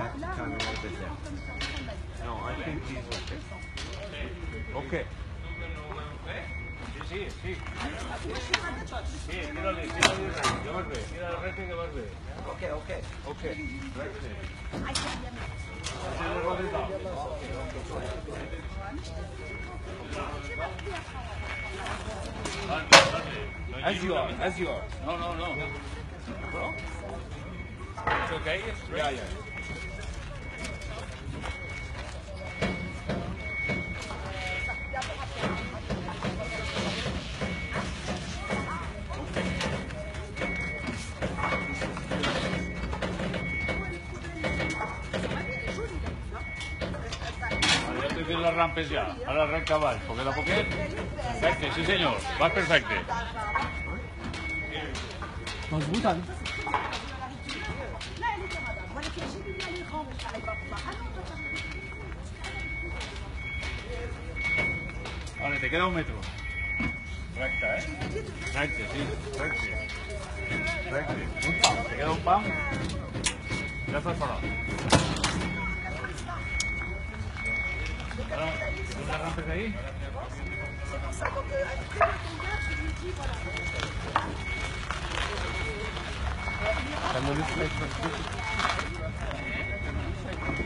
have to turn a little bit there. No, I think he's okay. Okay. Sí, sí. Sí, tírale, que vas bien. Tira la recta que vas bien. Okay, okay. Okay. Right there. As you are, as you are. No, no, no. Bro? It's okay? Yeah, yeah. Ya te tienes las rampes ya. Ahora recta vas. Porque la poquet. Perfecte, sí senyor. Vas perfecte. مظبوط Vale, te queda 1 metro. Recta, ¿eh? Recte, sí. Recte. Recte. Un pam. Te queda un pam. Ya estás parado. Ahora, ¿tienes las rampes ahí? Dann